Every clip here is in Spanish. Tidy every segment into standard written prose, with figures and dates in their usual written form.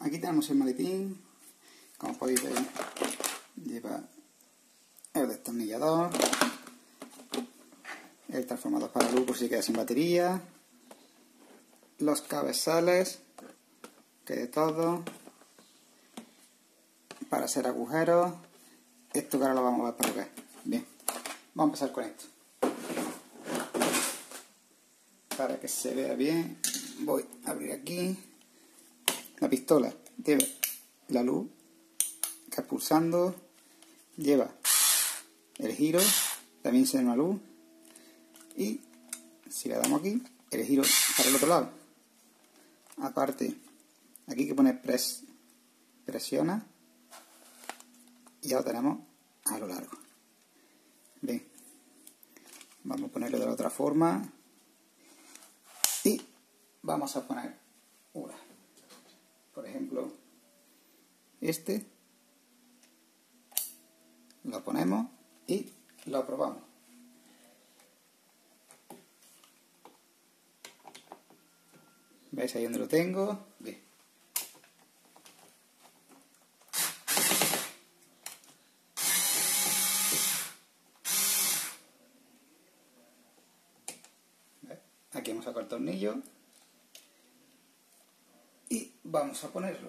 Aquí tenemos el maletín. Como podéis ver, lleva el destornillador, el transformador para luz por si queda sin batería, los cabezales, que de todo, para hacer agujeros. Esto que ahora lo vamos a ver para qué. Bien, vamos a empezar con esto. Para que se vea bien, voy a abrir aquí. La pistola lleva la luz que es pulsando, lleva el giro, también se da una luz, y si le damos aquí, el giro para el otro lado. Aparte, aquí que pone presiona, y ya lo tenemos a lo largo. Bien, vamos a ponerlo de la otra forma y vamos a poner una. Por ejemplo, este lo ponemos y lo probamos. ¿Veis ahí donde lo tengo? Bien. Aquí hemos sacado el tornillo y vamos a ponerlo.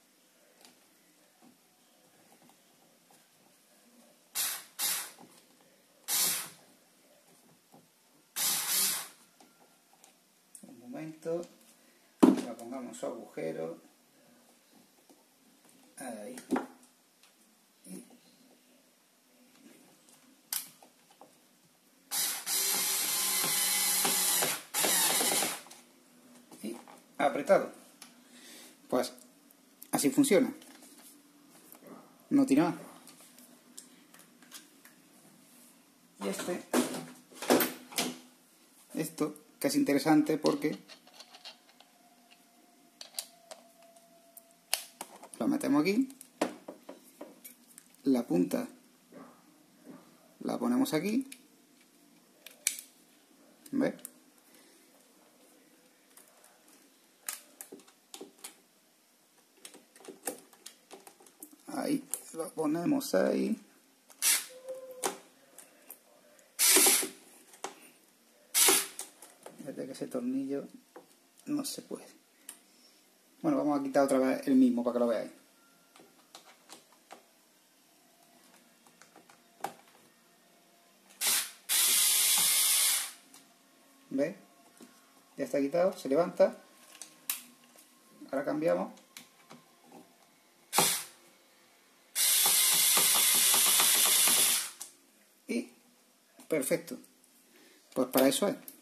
Un momento, le pongamos su agujero. Ahí. Y apretado. Pues así funciona. No tiene más. Y esto que es interesante porque lo metemos aquí, la punta la ponemos aquí, ¿ves? Ahí lo ponemos ahí. Desde que ese tornillo no se puede. Bueno, vamos a quitar otra vez el mismo para que lo veáis. ¿Ves? Ya está quitado, se levanta. Ahora cambiamos. Y perfecto. Pues para eso es.